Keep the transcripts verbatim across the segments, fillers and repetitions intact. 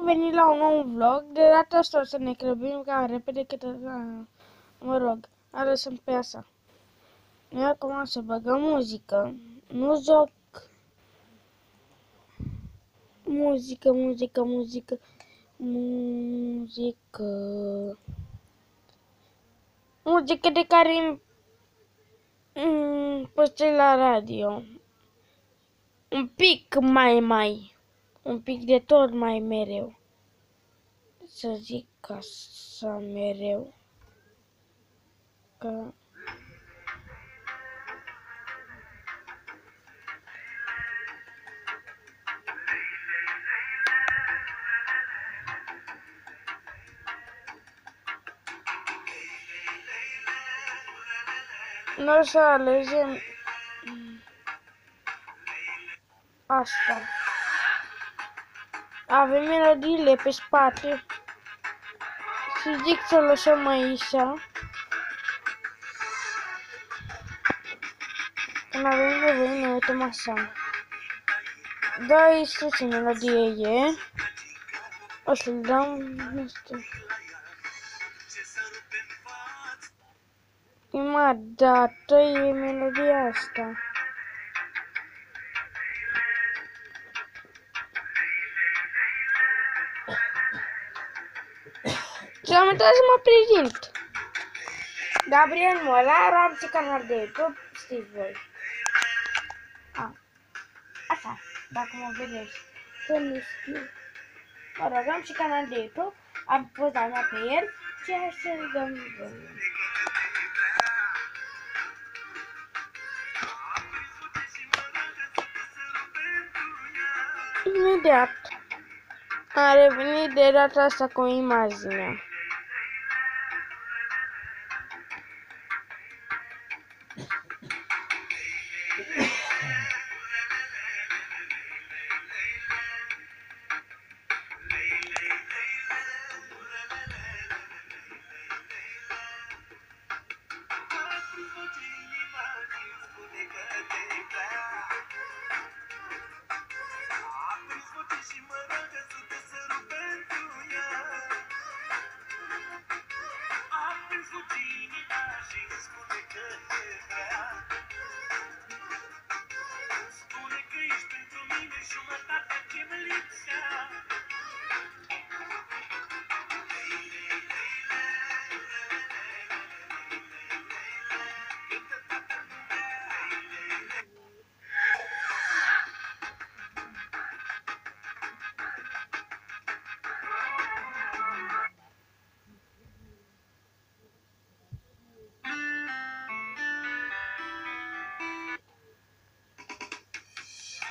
am venit la un nou vlog. De data asta o să ne grăbim cam repede cât la... Mă rog, lăsăm pe asta. Noi acum să băgăm muzică. Nu joc. Muzică, muzică, muzică. Muzică. Muzică de care îmi păstrez la radio. Un pic mai mai. Un pic de tot mai mereu. Să zic așa mereu. Că... Noi o să alegem asta. Avem melodiile pe spate. Și zic să lăsăm aici. Când avem nevoie, ne uităm așa. Da, aici ce melodie e. O să-l dăm, nu știu. Prima dată e melodia asta. Și am uitat să mă prezint. Gabriel Molar, am și canal de YouTube, știți voi. A. Așa, dacă mă vedeți. Să nu știu. Mă rog, am și canal de YouTube, am poza mea pe el și așa dăm voi. Imediat am revenit de data asta cu imaginea.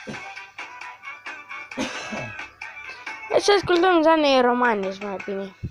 Să ascultăm Zanei Romanes mai bine.